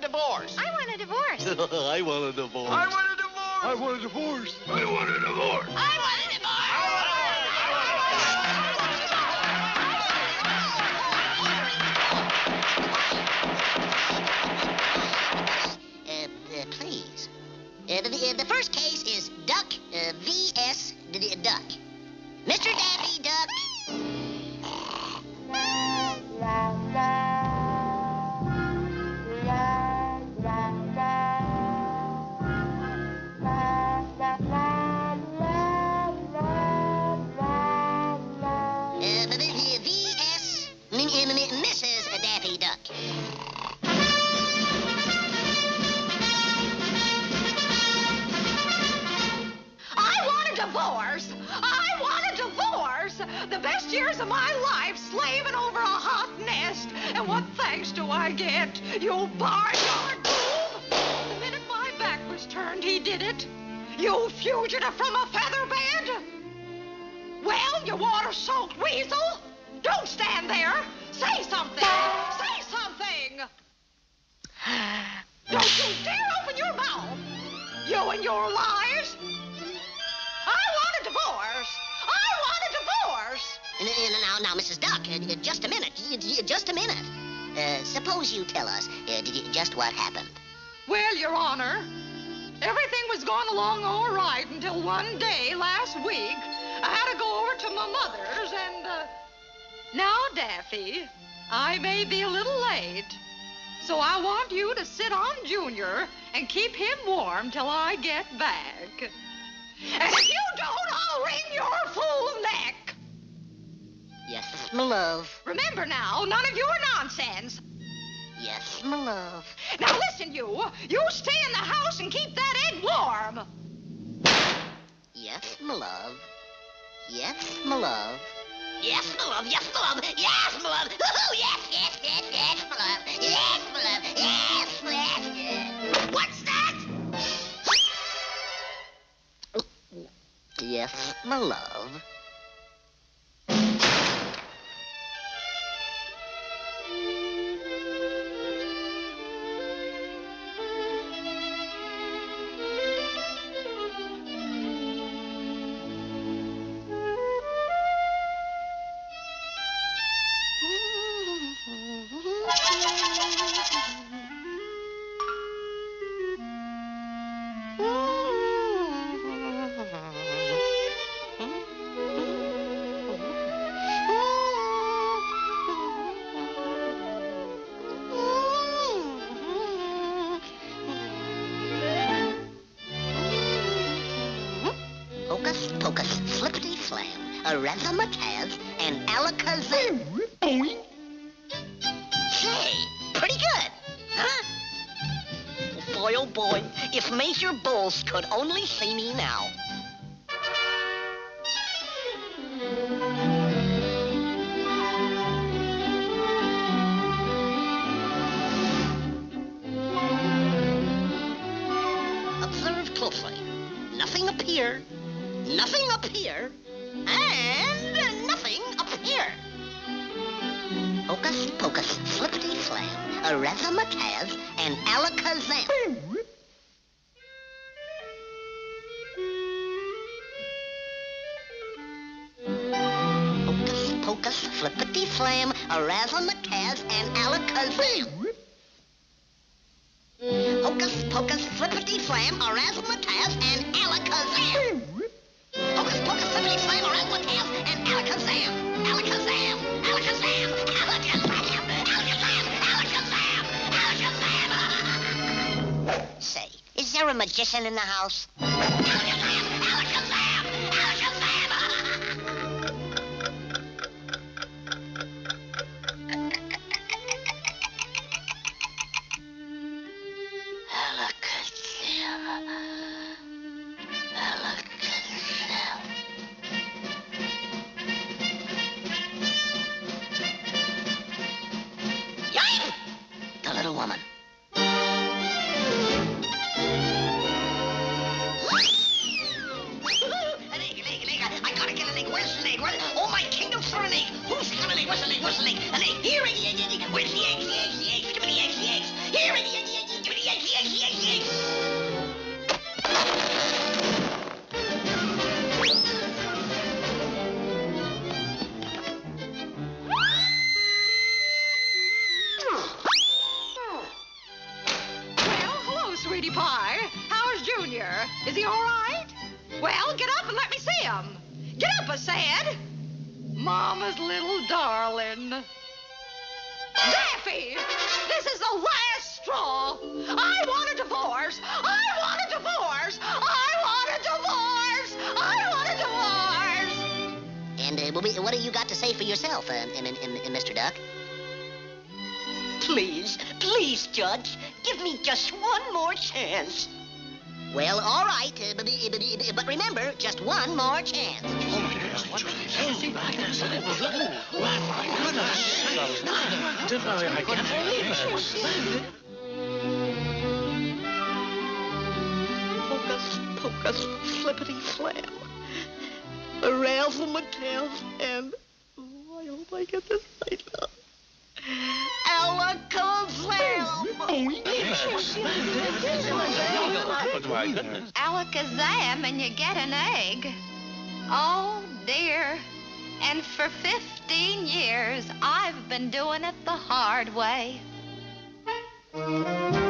divorce. I want a divorce. I want a divorce. I want a divorce. I want a divorce. I want a divorce. I want a Please. The first case is Duck v.s. Duck. Mr. Daffy Duck. V.S. Mrs. Daffy Duck. I want a divorce. The best years of my life slaving over a hot nest. And what thanks do I get? You barnyard boob. The minute my back was turned, he did it. You fugitive from a feather bed. Well, you water-soaked weasel. Don't stand there. Say something. Say something. Don't you dare open your mouth. You and your lies. I want a divorce. I want a divorce. Now, Mrs. Duck, just a minute. Just a minute. Suppose you tell us just what happened. Well, Your Honor, everything was going along all right until one day last week I had to go over to my mother's and, Now, Daffy, I may be a little late, so I want you to sit on Junior and keep him warm till I get back. And if you don't, I'll wring your fool neck. Yes, my love. Remember now, none of your nonsense. Yes, my love. Now listen, you. You stay in the house and keep that egg warm. Yes, my love. Yes, my love. Yes, my love. Yes, my love. Yes, my love. Ooh, yes, yes, yes, yes, my love. Yes, my love. Yes, yes, yes. What's that? Yes, my love. Pocus, flippity flam, a razzmatazz, and alakazam. Say, pretty good, huh? Boy, oh boy, if Major Bowles could only see me now. Observe closely. Nothing up here. Nothing up here, and nothing up here. Hocus pocus, flippity flam, a razzmatazz, and alakazam. Hocus pocus, flippity flam, a razzmatazz, and alakazam. Hocus pocus, flippity flam, a razzmatazz, and alakazam. Hocus pocus, flippity flam, a razzmatazz, and alakazam. Alakazam, alakazam, alakazam, alakazam, alakazam, alakazam. Say, is there a magician in the house? Alakazam, alakazam, alakazam. The little woman. An egg. I gotta get an egg. Where's an egg? Oh, my kingdom's for an egg. Who's got an egg? Where's an egg? An egg. Here, egg. Where's the eggs? The eggs. Give me the eggs. Here, egg. Pie, how's Junior? Is he all right? Well, get up and let me see him. Get up, I said. Mama's little darling. Daffy, this is the last straw. I want a divorce. I want a divorce. I want a divorce. I want a divorce. And what do you got to say for yourself, Mr. Duck? Please, please, Judge, give me just one more chance. Well, all right, but remember, just one more chance. Hocus pocus, flippity flam. The razzmatazz and I hope I get this right now. Alakazam! Alakazam and you get an egg. Oh, dear. And for 15 years, I've been doing it the hard way.